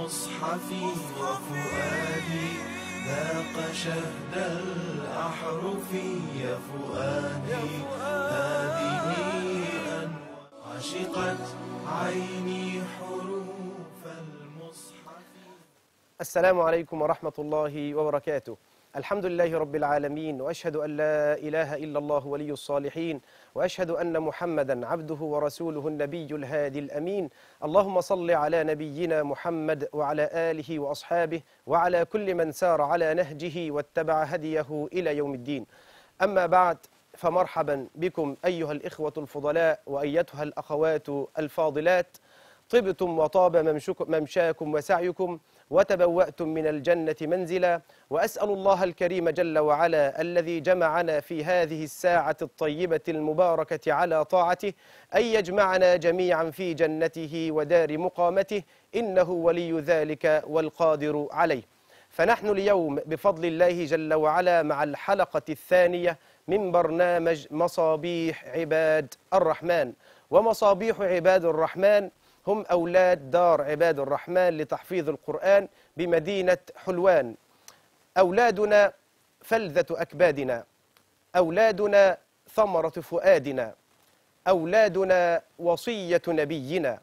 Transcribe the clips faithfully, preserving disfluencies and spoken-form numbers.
المصحف وفؤادي ذاق شهد الأحرف يا فؤادي هذه أنوار عشقت عيني حروف المصحف. السلام عليكم ورحمة الله وبركاته. الحمد لله رب العالمين، وأشهد أن لا إله إلا الله ولي الصالحين، وأشهد أن محمدا عبده ورسوله النبي الهادي الأمين. اللهم صل على نبينا محمد وعلى آله وأصحابه وعلى كل من سار على نهجه واتبع هديه إلى يوم الدين. أما بعد، فمرحبا بكم أيها الإخوة الفضلاء وأيتها الأخوات الفاضلات. طبتم وطاب ممشاكم وسعيكم وتبوأتم من الجنة منزلا، وأسأل الله الكريم جل وعلا الذي جمعنا في هذه الساعة الطيبة المباركة على طاعته أن يجمعنا جميعا في جنته ودار مقامته، إنه ولي ذلك والقادر عليه. فنحن اليوم بفضل الله جل وعلا مع الحلقة الثانية من برنامج مصابيح عباد الرحمن. ومصابيح عباد الرحمن هم أولاد دار عباد الرحمن لتحفيظ القرآن بمدينة حلوان. أولادنا فلذة أكبادنا، أولادنا ثمرة فؤادنا، أولادنا وصية نبينا،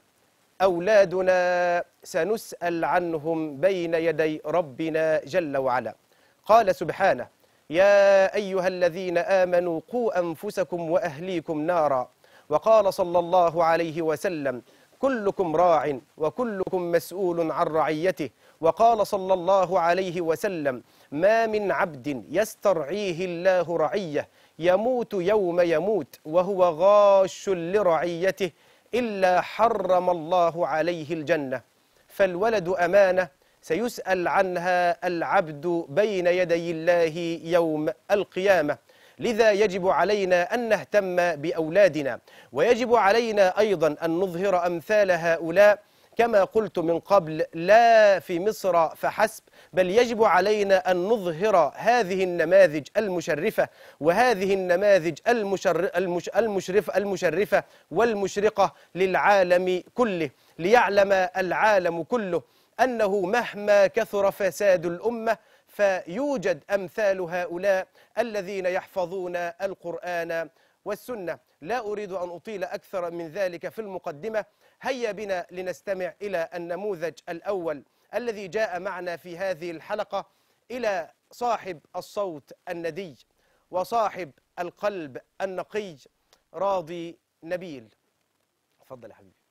أولادنا سنسأل عنهم بين يدي ربنا جل وعلا. قال سبحانه: يا أيها الذين آمنوا قوا أنفسكم وأهليكم نارا. وقال صلى الله عليه وسلم: كلكم راع وكلكم مسؤول عن رعيته. وقال صلى الله عليه وسلم: ما من عبد يسترعيه الله رعيه يموت يوم يموت وهو غاش لرعيته إلا حرم الله عليه الجنة. فالولد أمانة سيسأل عنها العبد بين يدي الله يوم القيامة. لذا يجب علينا أن نهتم بأولادنا، ويجب علينا أيضا أن نظهر أمثال هؤلاء كما قلت من قبل، لا في مصر فحسب، بل يجب علينا أن نظهر هذه النماذج المشرفة وهذه النماذج المشر المش المشرفة المشرفة والمشرقة للعالم كله، ليعلم العالم كله أنه مهما كثر فساد الأمة فيوجد أمثال هؤلاء الذين يحفظون القرآن والسنة. لا أريد أن أطيل أكثر من ذلك في المقدمة. هيا بنا لنستمع إلى النموذج الأول الذي جاء معنا في هذه الحلقة، إلى صاحب الصوت الندي وصاحب القلب النقي راضي نبيل. تفضل يا حبيبي.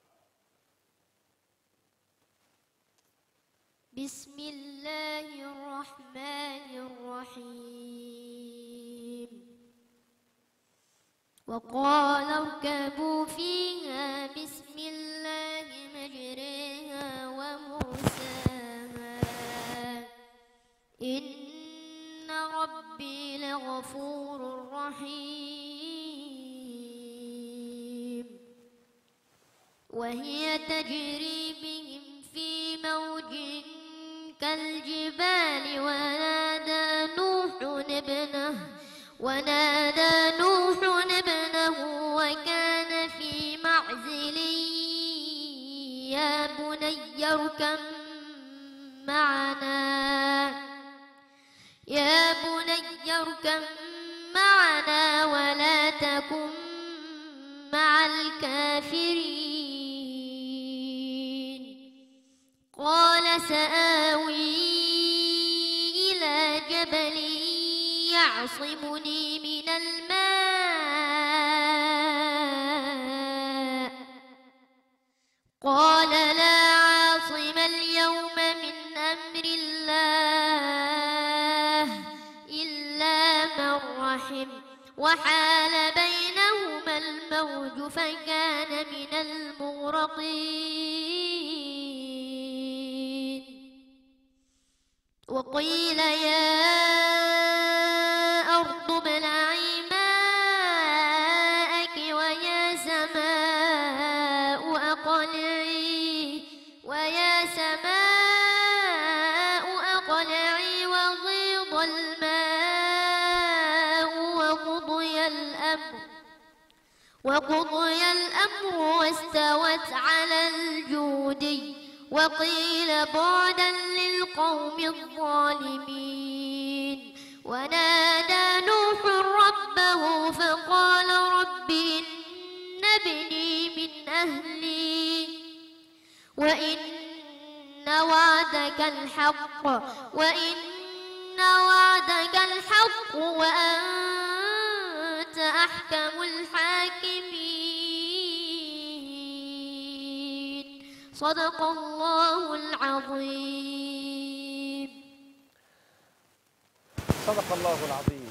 بسم الله الرحمن الرحيم. وقال اركبوا فيها بسم الله مجريها ومرساها إن ربي لغفور رحيم. وهي تجري بهم في موج كالجبال ونادى نوح ابنه ونادى نوح ابنه وكان في معزل يا بني اركب معنا يا بني اركب معنا ولا تكن مع الكافرين. قال سآوي إلى جبل يعصمني من الماء. قال لا عاصم اليوم من أمر الله إلا من رحم. وحال بينهما الموج فكان من المغرقين. وقيل يا أرض ابلعي ماءك ويا سماء أقلعي ويا سماء أقلعي وغيض الماء وقضي الأمر وقضي الأمر واستوت على الجودي وقيل بعدا للقوم الظالمين ونادى نوح ربه فقال رب إن ابني من أهلي وإن وعدك الحق وإن وعدك الحق وأنت أحكم الحاكمين صدق الله العظيم. صدق الله العظيم.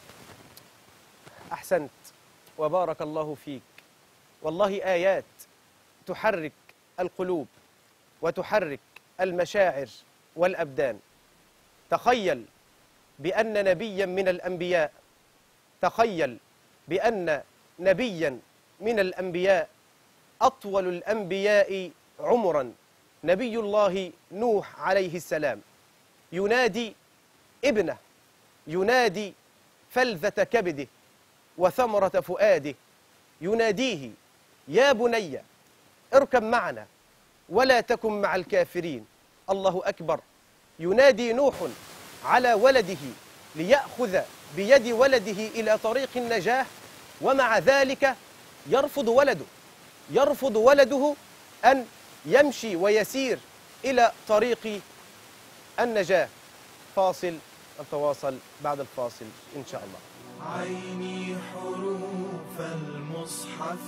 أحسنت وبارك الله فيك. والله آيات تحرك القلوب وتحرك المشاعر والأبدان. تخيل بأن نبيا من الأنبياء تخيل بأن نبيا من الأنبياء أطول الأنبياء عمرا نبي الله نوح عليه السلام ينادي ابنه، ينادي فلذة كبده وثمرة فؤاده، يناديه يا بني اركب معنا ولا تكن مع الكافرين. الله أكبر. ينادي نوح على ولده ليأخذ بيد ولده إلى طريق النجاة، ومع ذلك يرفض ولده يرفض ولده أن يمشي ويسير إلى طريق النجاة. فاصل، نتواصل بعد الفاصل إن شاء الله. عيني حروف المصحف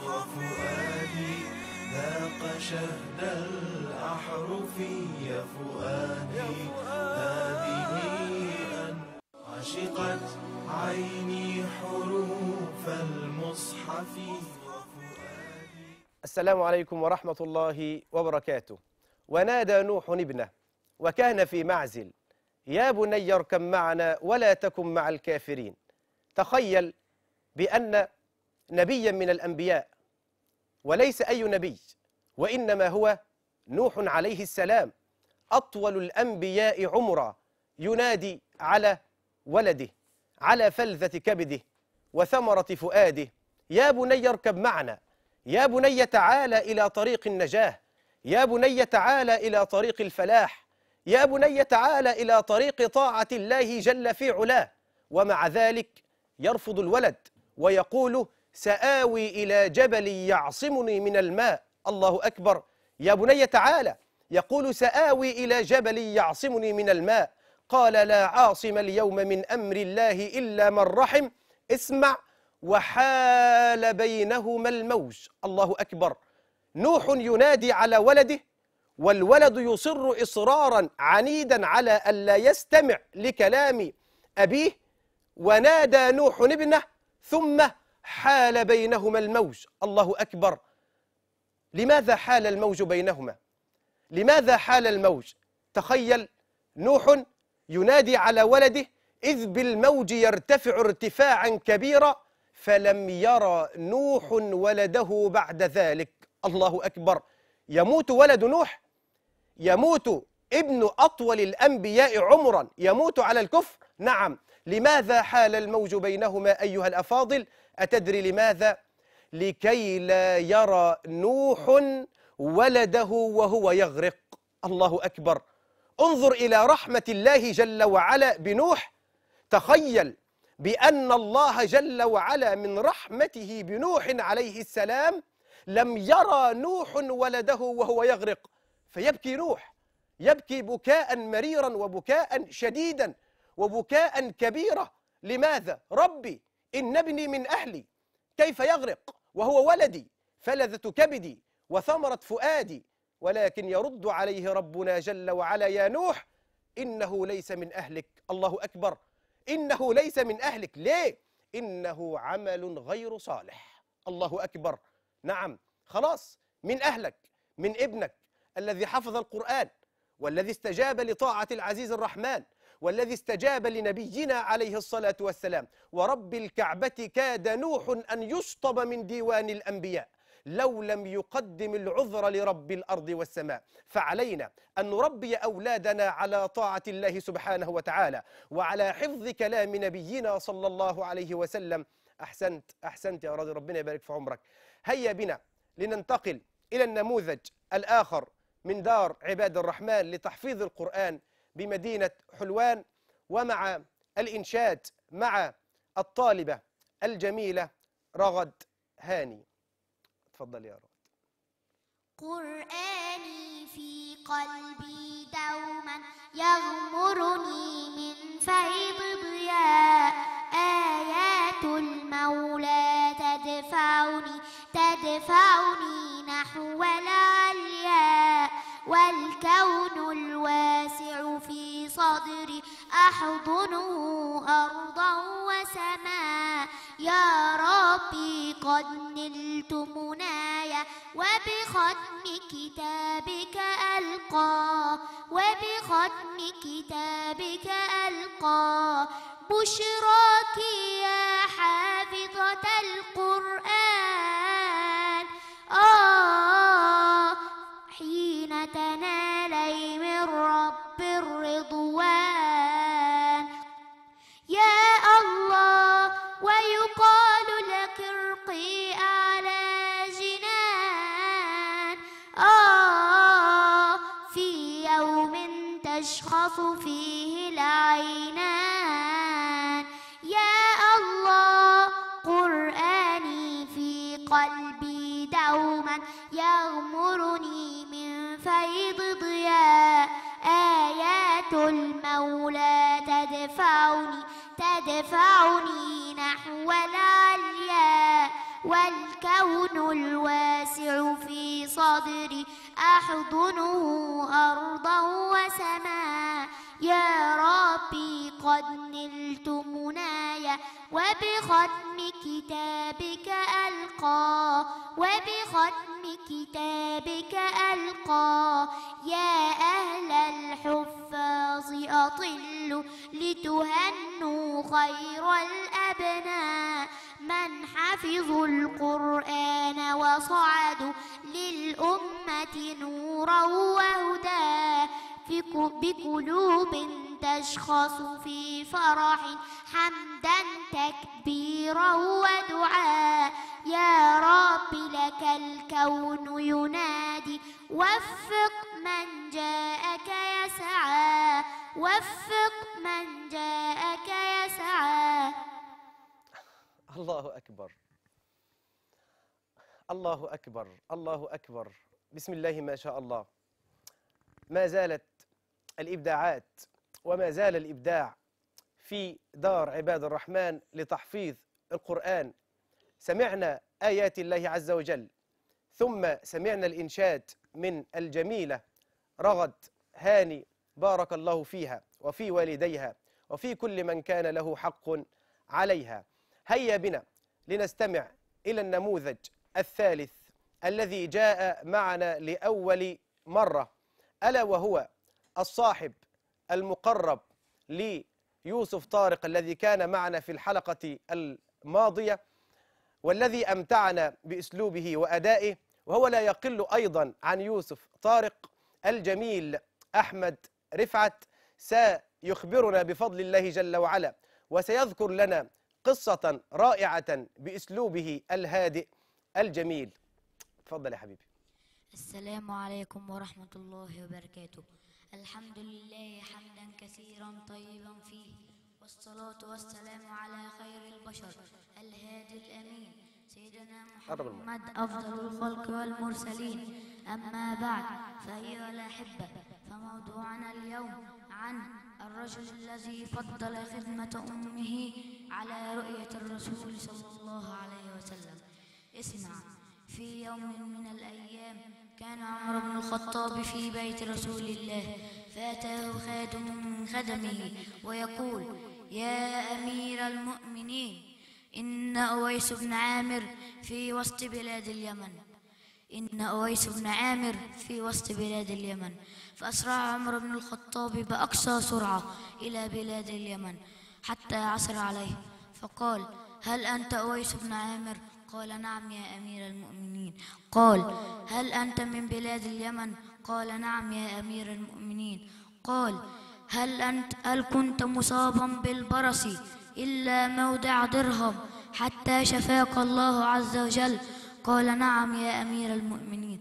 وفؤادي ذاق شهد الأحرف يا فؤادي هذه أن عشقت عيني حروف المصحف وفؤادي. السلام عليكم ورحمة الله وبركاته. ونادى نوح ابنه وكان في معزل يا بني اركب معنا ولا تكن مع الكافرين. تخيل بأن نبيا من الأنبياء، وليس أي نبي، وإنما هو نوح عليه السلام أطول الأنبياء عمرا، ينادي على ولده على فلذة كبده وثمرة فؤاده يا بني اركب معنا، يا بني تعالى إلى طريق النجاة، يا بني تعالى إلى طريق الفلاح، يا بني تعالى إلى طريق طاعة الله جل في علاه. ومع ذلك يرفض الولد ويقول سآوي إلى جبل يعصمني من الماء. الله أكبر. يا بني تعالى، يقول سآوي إلى جبل يعصمني من الماء. قال لا عاصم اليوم من أمر الله إلا من رحم. اسمع وحال بينهما الموج. الله أكبر. نوح ينادي على ولده والولد يصر إصرارا عنيدا على ألا يستمع لكلام أبيه، ونادى نوح ابنه ثم حال بينهما الموج. الله أكبر. لماذا حال الموج بينهما؟ لماذا حال الموج؟ تخيل نوح ينادي على ولده إذ بالموج يرتفع ارتفاعا كبيرا فلم يرى نوح ولده بعد ذلك. الله أكبر. يموت ولد نوح، يموت ابن أطول الأنبياء عمرا، يموت على الكفر. نعم. لماذا حال الموج بينهما أيها الأفاضل؟ أتدري لماذا؟ لكي لا يرى نوح ولده وهو يغرق. الله أكبر. انظر إلى رحمة الله جل وعلا بنوح. تخيل بأن الله جل وعلا من رحمته بنوح عليه السلام لم يرى نوح ولده وهو يغرق، فيبكي نوح، يبكي بكاء مريرا وبكاء شديدا وبكاء كبيرا. لماذا؟ ربي إن ابني من أهلي، كيف يغرق وهو ولدي فلذة كبدي وثمرة فؤادي؟ ولكن يرد عليه ربنا جل وعلا يا نوح إنه ليس من أهلك. الله أكبر. إنه ليس من أهلك. ليه؟ إنه عمل غير صالح. الله أكبر. نعم، خلاص، من أهلك، من ابنك الذي حفظ القرآن والذي استجاب لطاعة العزيز الرحمن والذي استجاب لنبينا عليه الصلاة والسلام. ورب الكعبة كاد نوح أن يشطب من ديوان الأنبياء لو لم يقدم العذر لرب الأرض والسماء. فعلينا أن نربي أولادنا على طاعة الله سبحانه وتعالى وعلى حفظ كلام نبينا صلى الله عليه وسلم. أحسنت أحسنت يا راضي، ربنا يبارك في عمرك. هيا بنا لننتقل إلى النموذج الآخر من دار عباد الرحمن لتحفيظ القرآن بمدينة حلوان، ومع الإنشاد مع الطالبة الجميلة رغد هاني. تفضل يا رغد. قرآني في قلبي دوما يغمرني من فيض ضياء، آيات المولى تدفعني تدفعني نحو العلياء، والكون الواسع في صدري أحضنه أرضا وسماء. يا ربي قد نلت منايا وبختم كتابك ألقى، وبختم كتابك ألقى. بشراك يا حافظة القرآن آه حين تنالي من رب الرضوان. يا الله ويقال لك ارقي أعلى جنان آه في يوم تشخص فيه العينان. يا الله قرآني في قلبي دوما يغمرني من فيض ضياء، آيات المولى تدفعني تدفعني نحو العلياء، والكون الواسع في صدري أحضنه أرضا وسماء. يا ربي قد نلت منايا وبختم كتابك ألقى، وبختم كتابك ألقى. يا أهل الحفاظ أطلوا لتهنوا خير الأبناء، من حفظوا القرآن وصعدوا للأمة نورا وهدى، بقلوب تشخص في فرح حمدا تكبيرا ودعاء. يا رب لك الكون ينادي وفق من جاءك يسعى، وفق من جاءك يسعى. الله أكبر الله أكبر الله أكبر. بسم الله ما شاء الله. ما زالت الإبداعات وما زال الإبداع في دار عباد الرحمن لتحفيظ القرآن. سمعنا آيات الله عز وجل، ثم سمعنا الإنشاد من الجميلة رغد هاني، بارك الله فيها وفي والديها وفي كل من كان له حق عليها. هيا بنا لنستمع إلى النموذج الثالث الذي جاء معنا لأول مرة، ألا وهو الصاحب المقرب ليوسف طارق الذي كان معنا في الحلقة الماضية، والذي أمتعنا بأسلوبه وأدائه، وهو لا يقل أيضا عن يوسف طارق الجميل أحمد رفعت. سيخبرنا بفضل الله جل وعلا وسيذكر لنا قصة رائعة بأسلوبه الهادئ الجميل. تفضل يا حبيبي. السلام عليكم ورحمة الله وبركاته. الحمد لله حمدا كثيرا طيبا فيه، والصلاة والسلام على خير البشر الهادي الأمين سيدنا محمد أفضل الخلق والمرسلين. أما بعد فأيها الأحبة، فموضوعنا اليوم عن الرجل الذي فضل خدمة أمه على رؤية الرسول صلى الله عليه وسلم. اسمع. في يوم من الأيام كان عمر بن الخطاب في بيت رسول الله، فأتاه خادم من خدمه ويقول: يا أمير المؤمنين، إن أويس بن عامر في وسط بلاد اليمن إن أويس بن عامر في وسط بلاد اليمن. فأسرع عمر بن الخطاب بأقصى سرعة إلى بلاد اليمن حتى عثر عليه، فقال: هل أنت أويس بن عامر؟ قال: نعم يا أمير المؤمنين. قال: هل أنت من بلاد اليمن؟ قال: نعم يا أمير المؤمنين. قال: هل أنت هل كنت مصابا بالبرص إلا موضع درهم حتى شفاك الله عز وجل؟ قال: نعم يا أمير المؤمنين.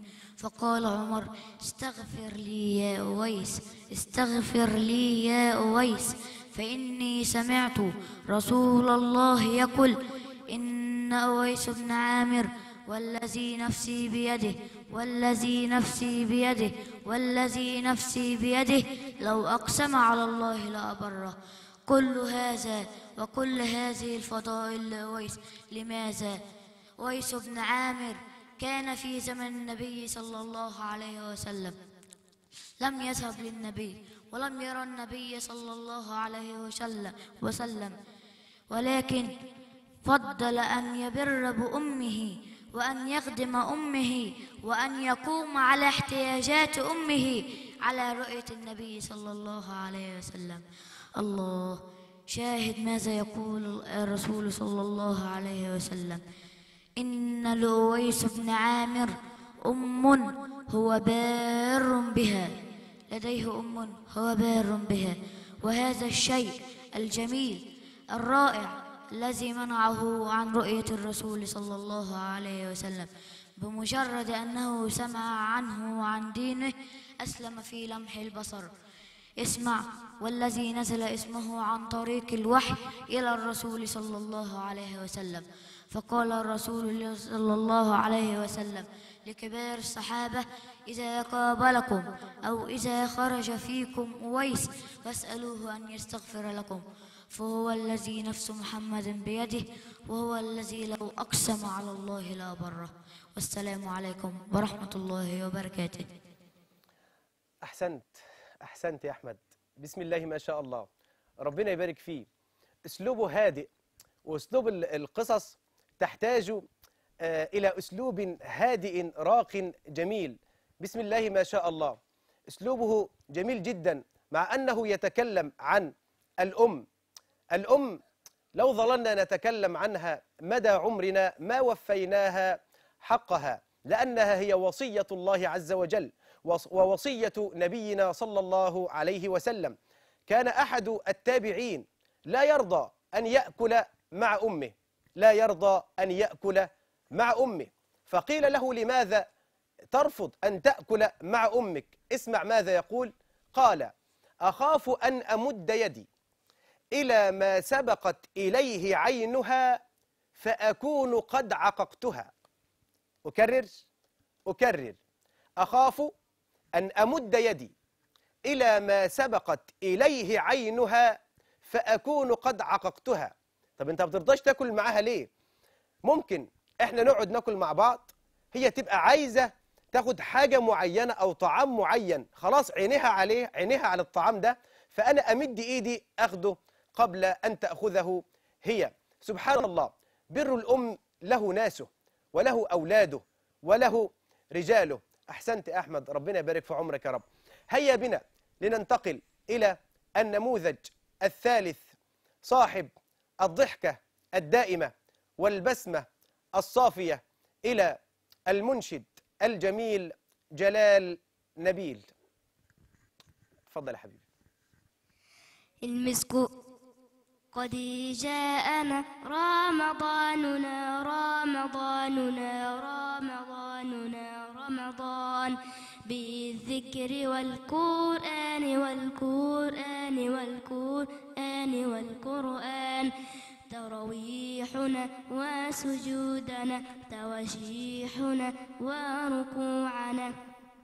فقال عمر: استغفر لي يا أويس، استغفر لي يا أويس، فإني سمعت رسول الله يقول: إن أويس بن عامر والذي نفسي بيده والذي نفسي بيده والذي نفسي بيده لو أقسم على الله لأبره. كل هذا وكل هذه الفضائل لأويس. لماذا؟ أويس بن عامر كان في زمن النبي صلى الله عليه وسلم، لم يذهب للنبي ولم يرى النبي صلى الله عليه وسلم، ولكن فضل أن يبر بأمه وأن يخدم أمه وأن يقوم على احتياجات أمه على رؤية النبي صلى الله عليه وسلم. الله شاهد ماذا يقول الرسول صلى الله عليه وسلم: إن لأويس بن عامر أم هو بار بها، لديه أم هو بار بها. وهذا الشيء الجميل الرائع الذي منعه عن رؤية الرسول صلى الله عليه وسلم، بمجرد أنه سمع عنه وعن دينه أسلم في لمح البصر. اسمع: والذي نزل اسمه عن طريق الوحي إلى الرسول صلى الله عليه وسلم. فقال الرسول صلى الله عليه وسلم لكبار الصحابة: إذا قابلكم أو إذا خرج فيكم أويس فاسألوه أن يستغفر لكم، فهو الذي نفس محمد بيده، وهو الذي لو أقسم على الله لأبره. والسلام عليكم ورحمة الله وبركاته. أحسنت أحسنت يا أحمد، بسم الله ما شاء الله، ربنا يبارك فيه. أسلوبه هادئ، وأسلوب القصص تحتاج إلى أسلوب هادئ راق جميل. بسم الله ما شاء الله، أسلوبه جميل جدا، مع أنه يتكلم عن الأم. الأم لو ظللنا نتكلم عنها مدى عمرنا ما وفيناها حقها، لأنها هي وصية الله عز وجل ووصية نبينا صلى الله عليه وسلم. كان أحد التابعين لا يرضى أن يأكل مع أمه، لا يرضى أن يأكل مع أمه، فقيل له: لماذا ترفض أن تأكل مع أمك؟ اسمع ماذا يقول. قال: أخاف أن أمد يدي إلى ما سبقت إليه عينها فأكون قد عققتها. أكرر أكرر أخاف أن أمد يدي إلى ما سبقت إليه عينها فأكون قد عققتها. طب أنت ما بترضاش تاكل معاها ليه؟ ممكن إحنا نقعد ناكل مع بعض، هي تبقى عايزة تاخد حاجة معينة أو طعام معين، خلاص عينيها عليه، عينيها على الطعام ده، فأنا أمد إيدي أخده قبل أن تأخذه هي. سبحان الله، بر الأم له ناسه وله أولاده وله رجاله. أحسنت أحمد، ربنا يبارك في عمرك يا رب. هيا بنا لننتقل إلى النموذج الثالث، صاحب الضحكة الدائمة والبسمة الصافية، إلى المنشد الجميل جلال نبيل. تفضل يا حبيبي. المسك قد جاءنا رمضاننا رمضاننا رمضاننا رمضان، بالذكر والقرآن والقرآن والقرآن والقرآن، تراويحنا وسجودنا توشيحنا وركوعنا،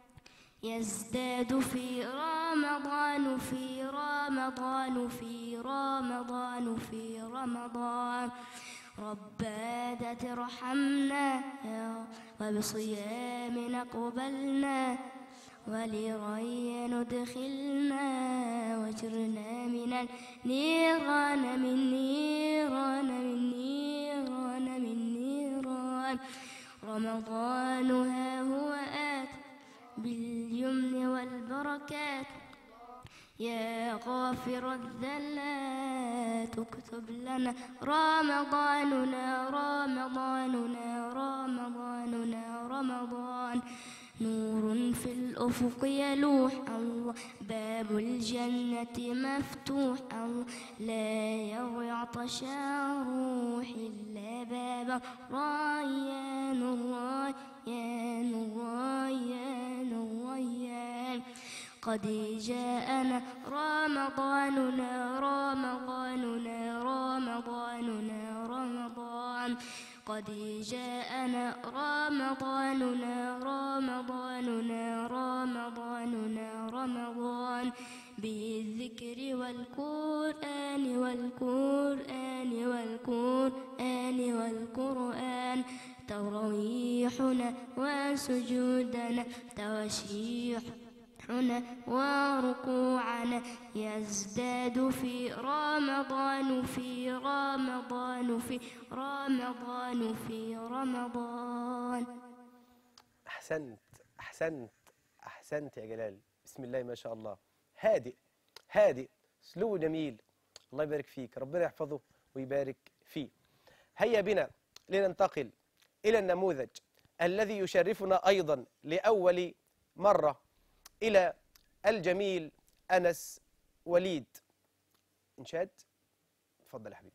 يزداد في رمضان في رمضان في رمضان في رمضان. ربنا ترحمنا وبصيامنا قبلنا، ولري ندخلنا واجرنا من النيران من نيران من نيران من نيران. رمضان ها هو آت باليمن والبركات، يا غافر الذلات اكتب لنا رمضاننا رمضاننا رمضاننا رمضان. نور في الأفق يلوح الله، باب الجنة مفتوح الله، لا يروي عطش الروح إلا باب ريان ريان ريان ريان. قد جاءنا رمضاننا رمضاننا رمضاننا رمضان، قد جاءنا رمضاننا رمضاننا رمضاننا رمضان، بالذكر والقرآن والقرآن والقرآن والقرآن، تراويحنا وسجودنا توشيحنا وركوعنا، يزداد في رمضان في رمضان في رمضان في رمضان. أحسنت أحسنت أحسنت يا جلال، بسم الله ما شاء الله. هادئ هادئ، أسلوبه جميل، الله يبارك فيك، ربنا يحفظه ويبارك فيه. هيا بنا لننتقل إلى النموذج الذي يشرفنا أيضا لأول مرة إلى الجميل أنس وليد. إنشاد، تفضل يا حبيبي.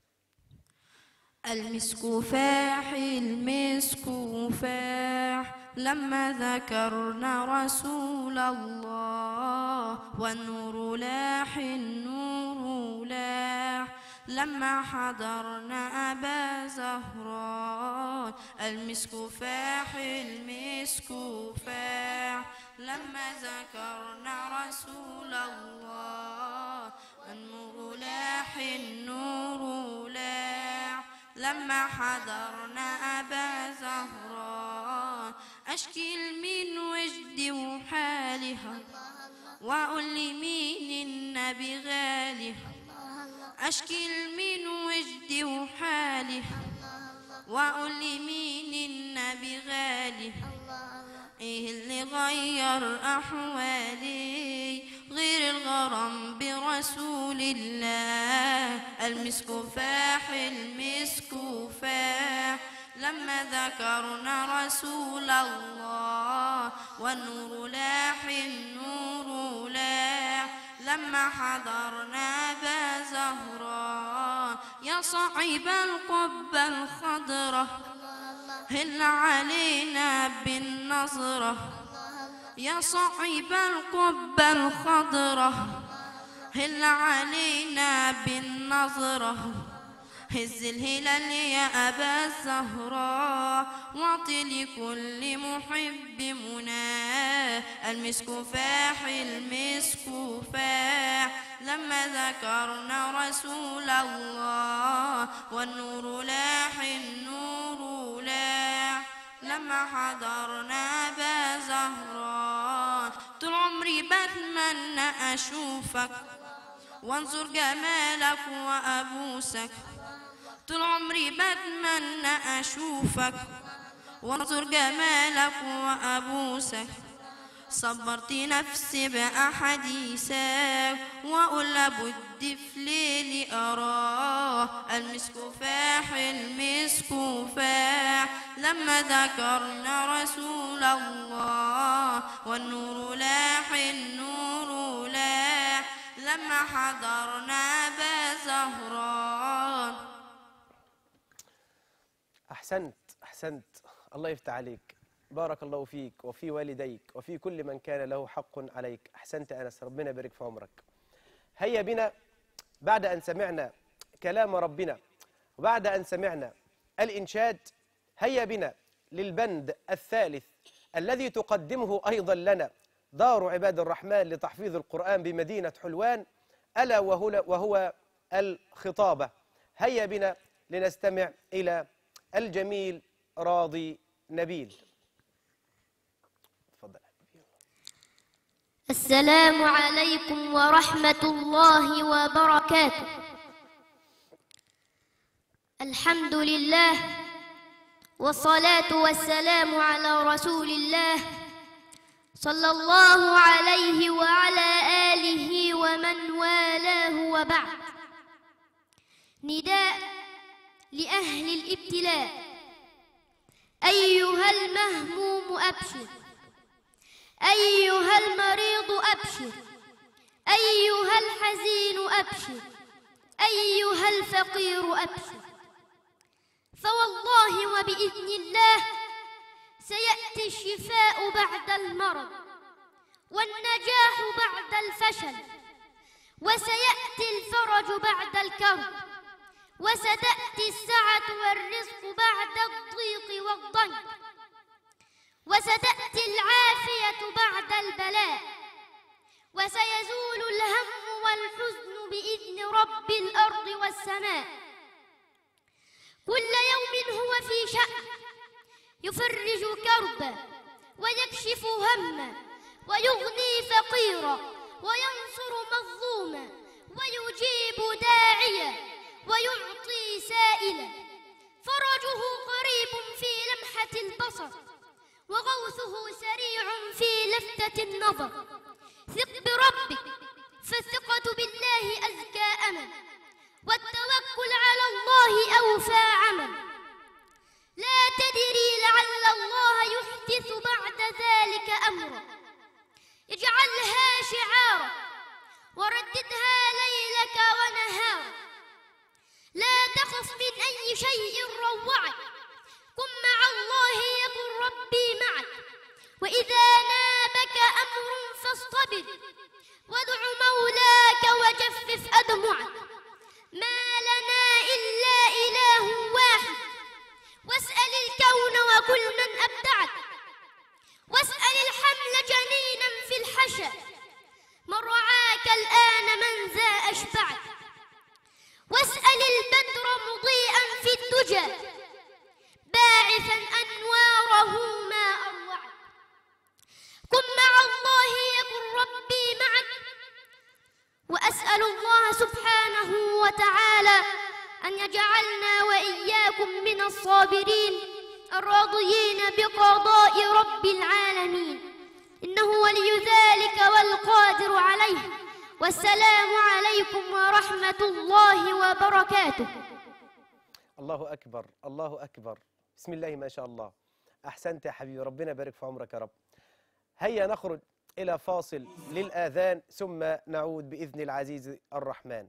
المسك فاح المسك فاح لما ذكرنا رسول الله، والنور لاح النور لاح لما حضرنا أبا زهران. المسك فاح المسك فاح لما ذكرنا رسول الله، والنور لاح النور لاح لما حضرنا أبا زهران. أشكي من وجدي وحالها وأقول لمين النبي غالها، أشكي من وجدي وحالها وأقول لمين النبي غالها. إيه اللي غير أحوالي غير الغرام برسول الله. المسك فاح المسك فاح لما ذكرنا رسول الله، والنور لاح النور لاح لما حضرنا أبا زهران. يا صعيب القبة الخضرة هل علينا بالنظرة، يا صعيب القبة الخضرة هل علينا بالنظرة. هز الهلال يا أبا الزهراء واعطي لكل محب مناه. المسك فاح المسك فاح لما ذكرنا رسول الله، والنور لاح النور لاح لما حضرنا أبا زهران. طول عمري بتمنى أشوفك وانظر جمالك وأبوسك، طول عمري بتمنى أشوفك وانظر جمالك وأبوسك. صبرت نفسي بأحاديثك وأقول لابد في ليلي أراه. المسك فاح المسك فاح لما ذكرنا رسول الله، والنور لاح النور لاح لما حضرنا أبا زهران. أحسنت أحسنت، الله يفتح عليك، بارك الله فيك وفي والديك وفي كل من كان له حق عليك. أحسنت أنس، ربنا يبارك في عمرك. هيا بنا بعد أن سمعنا كلام ربنا وبعد أن سمعنا الإنشاد، هيا بنا للبند الثالث الذي تقدمه أيضا لنا دار عباد الرحمن لتحفيظ القرآن بمدينة حلوان، ألا وهو, وهو الخطابة. هيا بنا لنستمع إلى الجميل راضي نبيل. تفضل. السلام عليكم ورحمة الله وبركاته. الحمد لله والصلاة والسلام على رسول الله صلى الله عليه وعلى آله ومن والاه، وبعد. نداء لأهل الابتلاء. أيها المهموم أبشر، أيها المريض أبشر، أيها الحزين أبشر، أيها الفقير أبشر، فوالله وبإذن الله سيأتي الشفاء بعد المرض، والنجاح بعد الفشل، وسيأتي الفرج بعد الكرب، وستأتي السعة والرزق بعد الضيق والضنك، وستأتي العافية بعد البلاء، وسيزول الهم والحزن بإذن رب الأرض والسماء. كل يوم هو في شأن، يفرج كربا ويكشف هما ويغني فقيرا وينصر مظلوما ويجيب داعيا ويعطي سائلا. فرجه قريب في لمحة البصر، وغوثه سريع في لفتة النظر. ثق بربك، فالثقة بالله أزكى أمل، والتوكل على الله أوفى عمل. لا تدري لعل الله يحدث بعد ذلك أمرا. اجعلها شعارا ورددها ليلك ونهارا. لا تخف من أي شيء روعك، كن مع الله يكن ربي معك. وإذا نابك أمر فاصطبر، وادع مولاك وجفف أدمعك. ما لنا إلا إله واحد، واسأل الكون وكل من أبدعك. واسأل الحمل جنينا في الحشا، من رعاك الآن من ذا أشبعك. واسأل البدر مضيئا في الدجى، باعثا أنواره ما أروعك. كن مع الله يكن ربي معك. وأسأل الله سبحانه وتعالى أن يجعلنا وإياكم من الصابرين الراضيين بقضاء رب العالمين، إنه ولي ذلك والقادر عليه. والسلام عليكم ورحمة الله وبركاته. الله أكبر، الله أكبر، بسم الله ما شاء الله. أحسنت يا حبيبي، ربنا يبارك في عمرك يا رب. هيا نخرج إلى فاصل للآذان، ثم نعود بإذن العزيز الرحمن.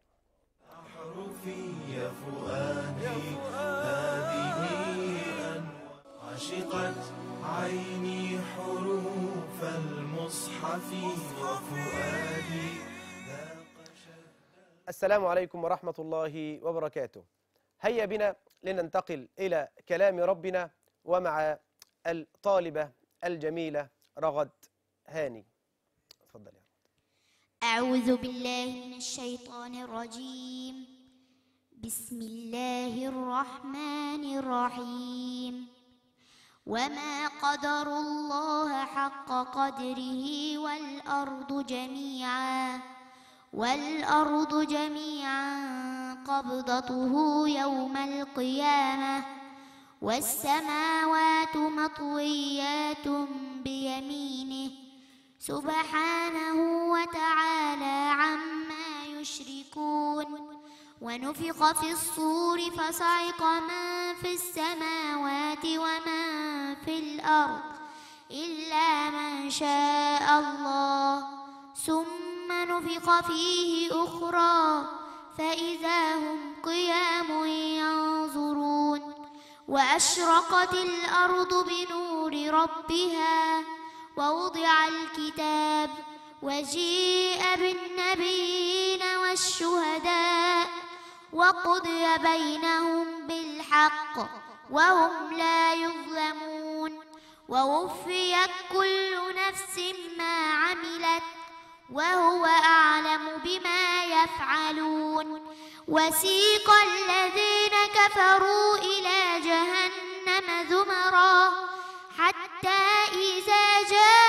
أحرفي يا فؤادي هذه أنوار، عشقت عيني حروف المصحف وفؤادي. السلام عليكم ورحمة الله وبركاته. هيا بنا لننتقل إلى كلام ربنا ومع الطالبة الجميلة رغد هاني. تفضل يا رغد. أعوذ بالله من الشيطان الرجيم. بسم الله الرحمن الرحيم. وما قدر الله حق قدره والأرض جميعا والأرض جميعا قبضته يوم القيامة والسماوات مطويات بيمينه سبحانه وتعالى عما يشركون. ونفخ في الصور فصعق من في السماوات ومن في الأرض إلا من شاء الله، ثم نفخ فيه أخرى فإذا هم قيام ينظرون. وأشرقت الأرض بنور ربها ووضع الكتاب وجيء بالنبيين والشهداء وقضي بينهم بالحق وهم لا يظلمون. ووفيت كل نفس ما عملت وهو أعلم بما يفعلون. وسيق الذين كفروا إلى جهنم زمرا حتى إذا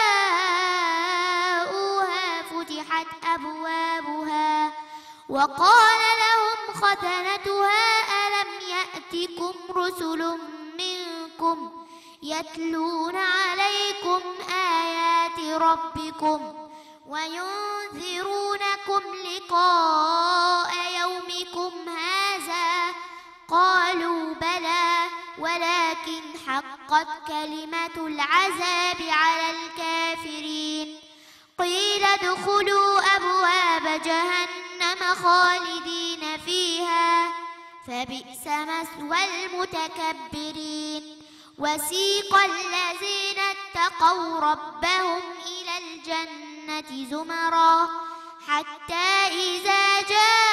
جاءوها فتحت أبوابها وقال لهم خزنتها ألم يأتكم رسل منكم يتلون عليكم آيات ربكم وينذرونكم لقاء يومكم هذا؟ قالوا بلى ولكن حق حقت كلمة العذاب على الكافرين قيل ادخلوا أبواب جهنم خالدين فيها فبئس مثوى المتكبرين وسيق الذين اتقوا ربهم إلى الجنة زمرا حتى إذا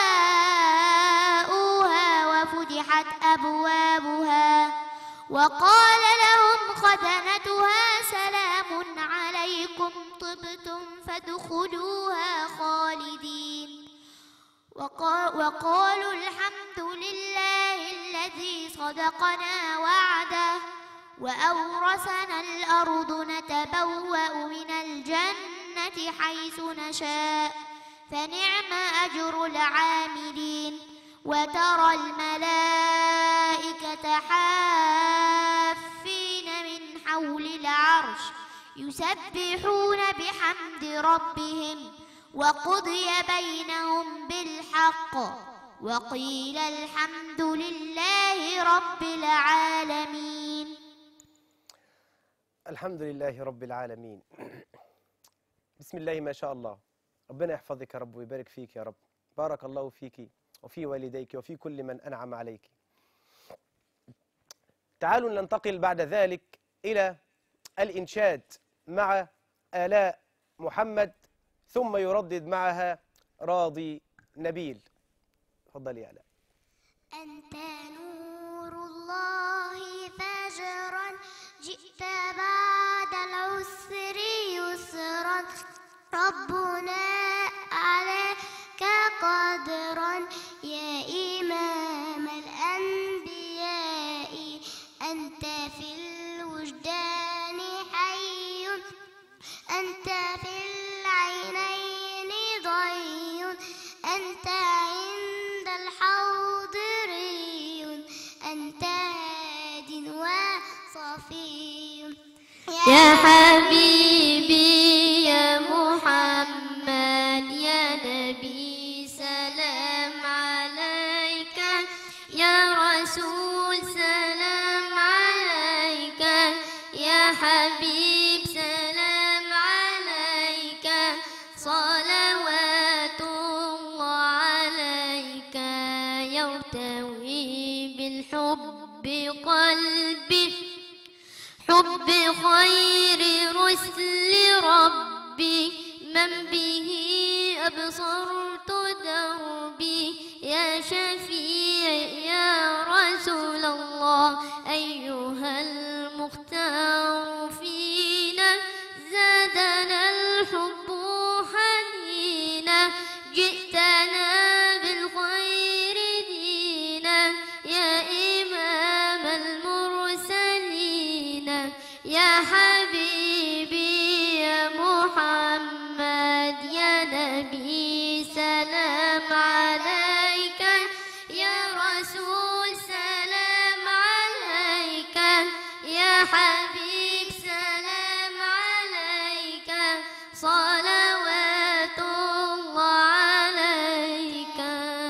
جاءوها وفتحت أبوابها وقال لهم خزنتها سلام عليكم طبتم فادخلوها خالدين وقالوا الحمد لله الذي صدقنا وعده وأورثنا الأرض نتبوأ من الجنة حيث نشاء فنعم أجر العاملين وترى الملائكة حافين من حول العرش يسبحون بحمد ربهم وقضي بينهم بالحق وقيل الحمد لله رب العالمين. الحمد لله رب العالمين. بسم الله ما شاء الله. ربنا يحفظك يا رب ويبارك فيك يا رب. بارك الله فيك وفي والديك وفي كل من أنعم عليك. تعالوا ننتقل بعد ذلك إلى الإنشاد مع آلاء محمد ثم يردد معها راضي نبيل. تفضلي يا آلاء. أنت نور الله فجرا جئت بعد العسر يسرا ربنا عليك قدرا يا إمام الأنبياء أنت في الوجدان حي أنت في العينين ضي أنت عند الحوض ري أنت هاد وصفي يا حبيبي يا محمد يا نبي سلام عليك يا رسول سلام عليك يا حبيب سلام عليك صلوات الله عليك يرتوي بالحب قلبي حب خير رسل ربي من به أبصرت دربي يا شفيع يا رسول الله أيها المختار فينا زادنا الحب حنينا جئتنا بالخير دينا يا إمام المرسلين يا حبيبي يا محمد يا نبي سلام عليك يا رسول سلام عليك يا حبيب سلام عليك صلوات الله عليك.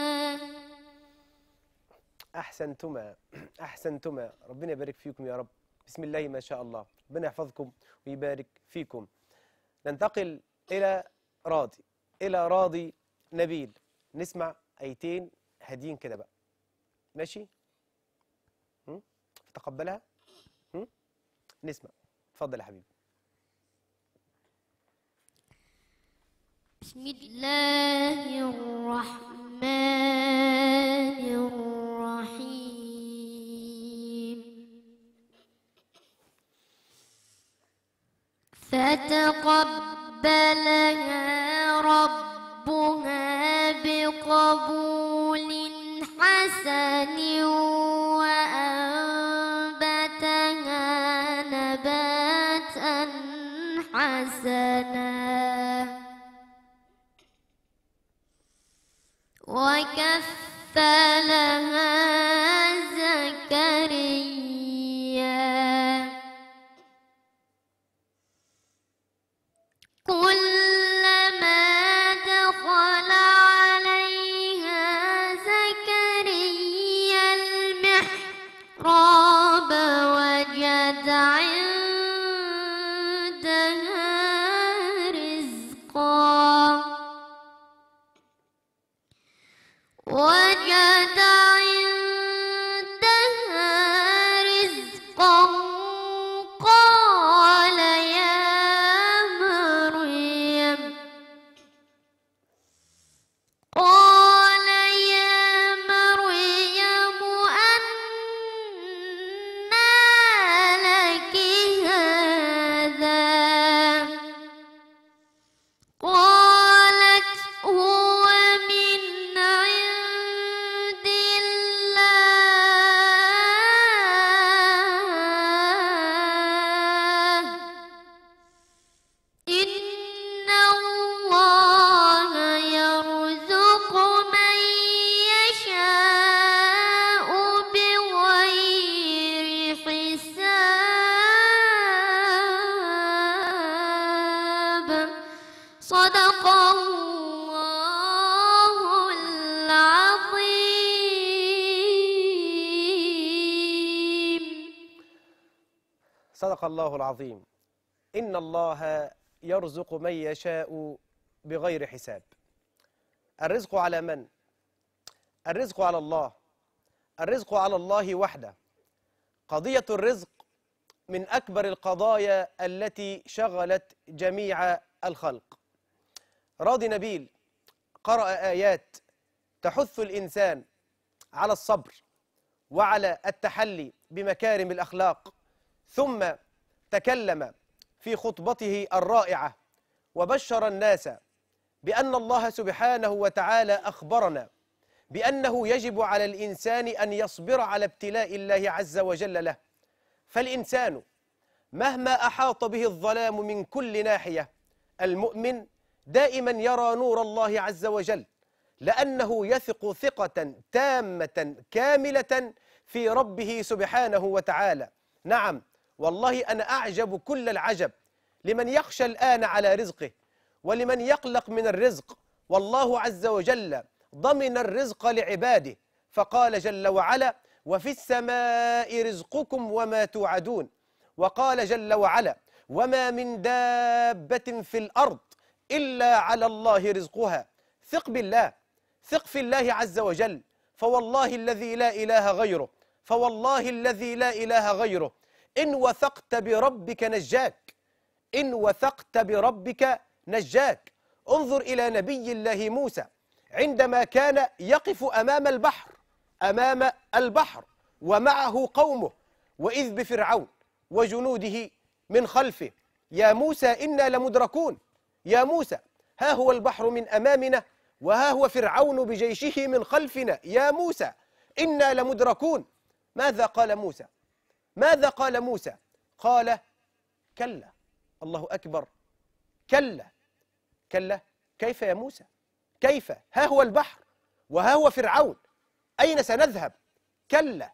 أحسنتما أحسنتما. ربنا يبارك فيكم يا رب. بسم الله ما شاء الله. ربنا يحفظكم ويبارك فيكم. ننتقل إلى راضي إلى راضي نبيل. نسمع آيتين هادين كده بقى. ماشي؟ هم؟ تقبلها؟ هم؟ نسمع. اتفضل يا حبيبي. بسم الله الرحمن الرحيم فتقبلها ربها بقبول حسن وأنبتها نباتا حسنا وكفلها زكريا كلما دخل عليها زكريا المحراب وجد وجد عندها رزقا قال يا مريم قال يا مريم أنى لك هذا قالت هو من عند الله إن الله يرزق من يشاء بغير حساب صدق الله العظيم. صدق الله العظيم. إن الله يرزق من يشاء بغير حساب. الرزق على من؟ الرزق على الله. الرزق على الله وحده. قضية الرزق من أكبر القضايا التي شغلت جميع الخلق. راضي نبيل قرأ آيات تحث الإنسان على الصبر وعلى التحلي بمكارم الأخلاق، ثم تكلم في خطبته الرائعة وبشر الناس بأن الله سبحانه وتعالى أخبرنا بأنه يجب على الإنسان أن يصبر على ابتلاء الله عز وجل له. فالإنسان مهما أحاط به الظلام من كل ناحية، المؤمن دائما يرى نور الله عز وجل، لأنه يثق ثقة تامة كاملة في ربه سبحانه وتعالى. نعم والله أنا أعجب كل العجب لمن يخشى الآن على رزقه ولمن يقلق من الرزق، والله عز وجل ضمن الرزق لعباده، فقال جل وعلا وفي السماء رزقكم وما توعدون، وقال جل وعلا وما من دابة في الأرض إلا على الله رزقها. ثق بالله، ثق في الله عز وجل، فوالله الذي لا إله غيره، فوالله الذي لا إله غيره إن وثقت بربك نجاك، إن وثقت بربك نجاك. انظر إلى نبي الله موسى عندما كان يقف أمام البحر، أمام البحر ومعه قومه، وإذ بفرعون وجنوده من خلفه يا موسى إنا لمدركون، يا موسى ها هو البحر من أمامنا وها هو فرعون بجيشه من خلفنا، يا موسى إنا لمدركون. ماذا قال موسى؟ ماذا قال موسى؟ قال كلا. الله أكبر. كلا كلا كيف يا موسى؟ كيف؟ ها هو البحر وها هو فرعون، أين سنذهب؟ كلا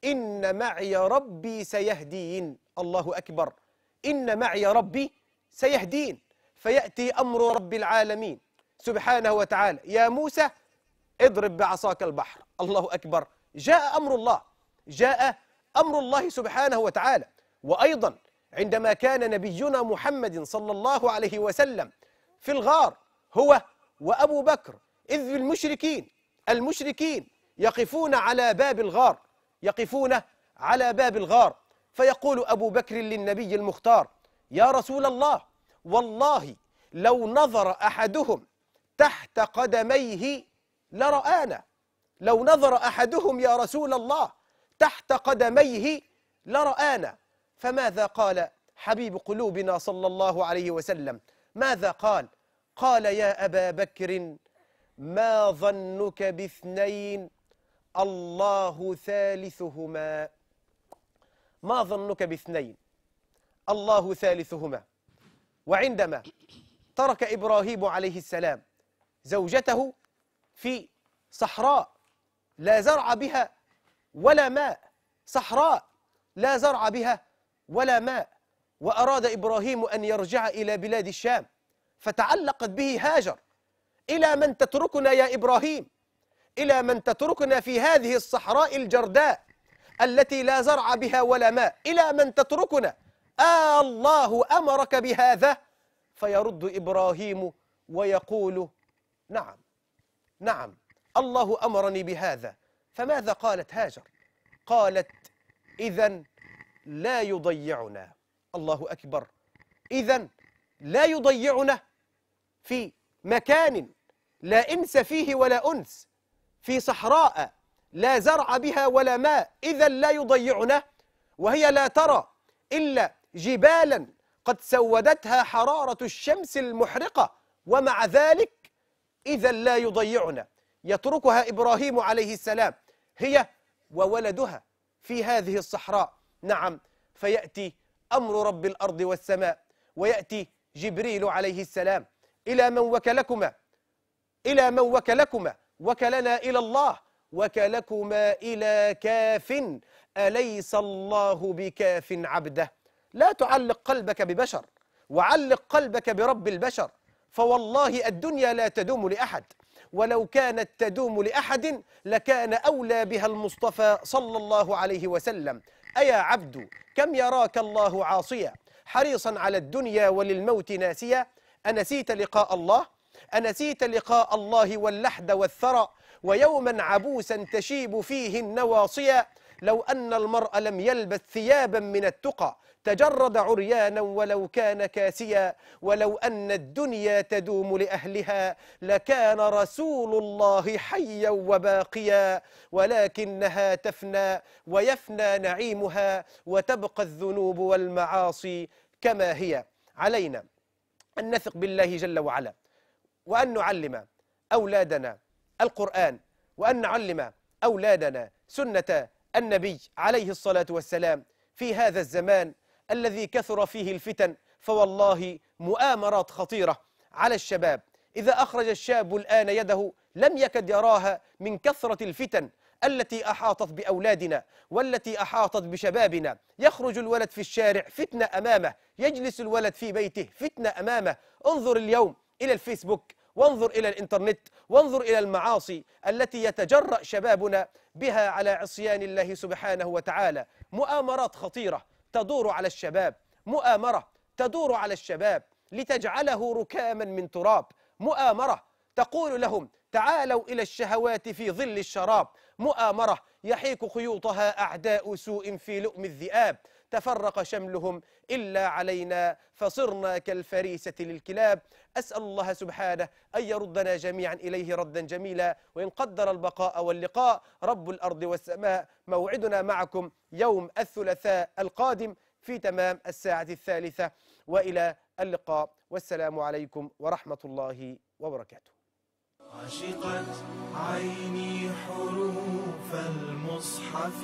إن معي ربي سيهدين. الله أكبر. إن معي ربي سيهدين. فيأتي أمر رب العالمين سبحانه وتعالى يا موسى اضرب بعصاك البحر. الله أكبر. جاء أمر الله، جاء أمر الله سبحانه وتعالى. وأيضا عندما كان نبينا محمد صلى الله عليه وسلم في الغار هو وأبو بكر، إذ المشركين المشركين يقفون على باب الغار، يقفون على باب الغار، فيقول أبو بكر للنبي المختار يا رسول الله والله لو نظر أحدهم تحت قدميه لرآنا، لو نظر أحدهم يا رسول الله تحت قدميه لرآنا. فماذا قال حبيب قلوبنا صلى الله عليه وسلم؟ ماذا قال؟ قال يا أبا بكر ما ظنك باثنين الله ثالثهما. ما ظنك باثنين الله ثالثهما. وعندما ترك إبراهيم عليه السلام زوجته في صحراء لا زرع بها ولا ماء، صحراء لا زرع بها ولا ماء، وأراد إبراهيم أن يرجع إلى بلاد الشام، فتعلقت به هاجر. إلى من تتركنا يا إبراهيم؟ إلى من تتركنا في هذه الصحراء الجرداء التي لا زرع بها ولا ماء؟ إلى من تتركنا؟ آه الله أمرك بهذا؟ فيرد إبراهيم ويقول نعم نعم الله أمرني بهذا. فماذا قالت هاجر؟ قالت إذن لا يضيعنا. الله أكبر. إذن لا يضيعنا في مكان لا إنس فيه ولا أنس، في صحراء لا زرع بها ولا ماء، إذن لا يضيعنا، وهي لا ترى إلا جبالا قد سودتها حرارة الشمس المحرقة، ومع ذلك إذن لا يضيعنا. يتركها إبراهيم عليه السلام هي وولدها في هذه الصحراء. نعم، فيأتي أمر رب الأرض والسماء، ويأتي جبريل عليه السلام: إلى من وكلكما إلى من وكلكما وكلنا إلى الله وكلكما إلى كاف أليس الله بكاف عبده. لا تعلق قلبك ببشر، وعلق قلبك برب البشر، فوالله الدنيا لا تدوم لأحد، ولو كانت تدوم لأحد لكان أولى بها المصطفى صلى الله عليه وسلم. أيا عبد كم يراك الله عاصيا، حريصا على الدنيا وللموت ناسيا. أنسيت لقاء الله؟ أنسيت لقاء الله واللحد والثرى، ويوما عبوسا تشيب فيه النواصيا. لو أن المرء لم يلبس ثيابا من التقى تجرد عريانا ولو كان كاسيا. ولو أن الدنيا تدوم لأهلها لكان رسول الله حيا وباقيا، ولكنها تفنى ويفنى نعيمها، وتبقى الذنوب والمعاصي كما هي. علينا أن نثق بالله جل وعلا، وأن نعلم أولادنا القرآن، وأن نعلم أولادنا سنة النبي عليه الصلاة والسلام في هذا الزمان الذي كثر فيه الفتن. فوالله مؤامرات خطيرة على الشباب. إذا أخرج الشاب الآن يده لم يكد يراها من كثرة الفتن التي أحاطت بأولادنا والتي أحاطت بشبابنا. يخرج الولد في الشارع فتنة أمامه، يجلس الولد في بيته فتنة أمامه. انظر اليوم إلى الفيسبوك، وانظر إلى الإنترنت، وانظر إلى المعاصي التي يتجرأ شبابنا بها على عصيان الله سبحانه وتعالى. مؤامرات خطيرة تدور على الشباب، مؤامرة تدور على الشباب لتجعله ركاما من تراب، مؤامرة تقول لهم تعالوا إلى الشهوات في ظل الشراب، مؤامرة يحيك خيوطها أعداء سوء في لؤم الذئاب. تفرق شملهم إلا علينا فصرنا كالفريسة للكلاب. أسأل الله سبحانه أن يردنا جميعا إليه ردا جميلا، وإن قدر البقاء واللقاء رب الأرض والسماء. موعدنا معكم يوم الثلاثاء القادم في تمام الساعة الثالثة، وإلى اللقاء، والسلام عليكم ورحمة الله وبركاته. عشقت عيني حروف المصحف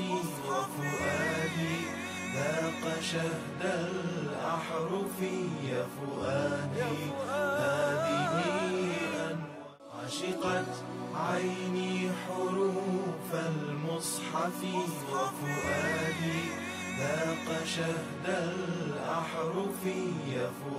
وفؤادي ذاق شهد الأحرف يا فؤادي هذه أنوار. عشقت عيني حروف المصحف وفؤادي ذاق شهد الأحرف يا فؤادي